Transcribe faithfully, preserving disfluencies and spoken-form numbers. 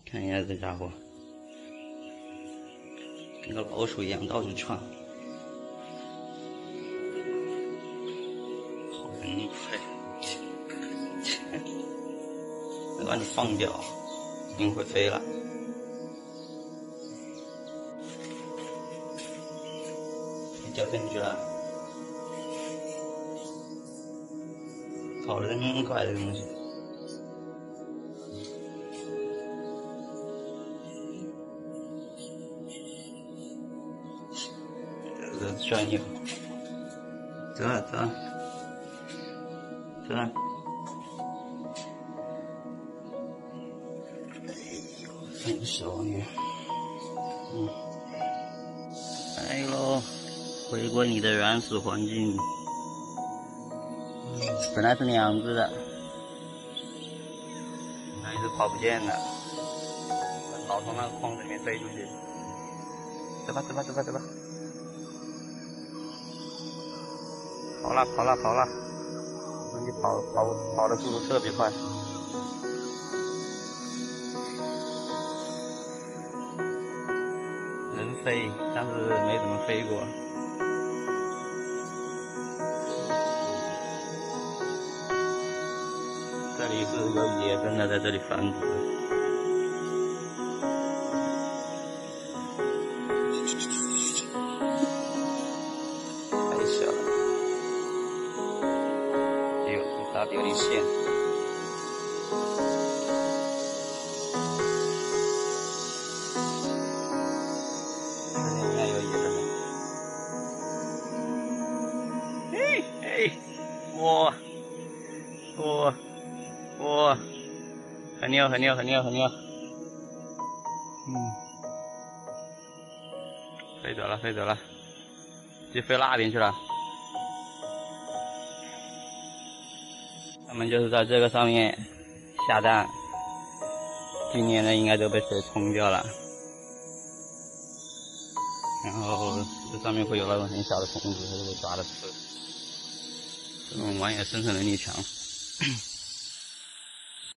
看一下这家伙，跟个老鼠一样到处窜，好人快，再把你放掉，你会飞了。你掉进去了，跑得真快的东西。 专业，走啊走啊走啊！真熟呢，嗯，来喽，回归你的原始环境。嗯，本来是两只的，那一只跑不见了，老从那个框里面飞出去。走吧走吧走吧走吧！ 跑了，跑了，跑了！你跑跑跑的速度特别快。能飞，但是没怎么飞过。这里是有野生的在这里繁殖。太小了。 打掉一线，这里应该有野的。嘿嘿，哇哇哇，很牛很牛很牛很牛，嗯，飞走了飞走了，就飞那边去了。 他们就是在这个上面下蛋，今年的应该都被水冲掉了。然后这上面会有那种很小的虫子，会被抓着吃。这种玩意生存能力强。